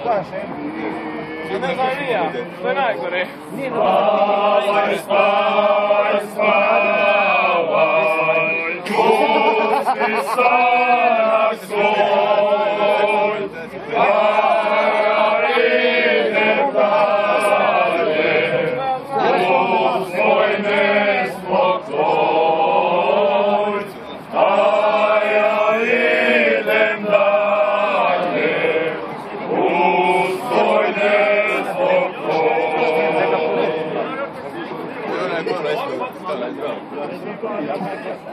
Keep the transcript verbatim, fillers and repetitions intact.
Ne znam ni ja, to je najgore. Spavaj, spavaj, spavaj, pusti sanak svoj, a idem dalje, u svoj nespokoj, a ja idem dalje, u svoj nespokoj.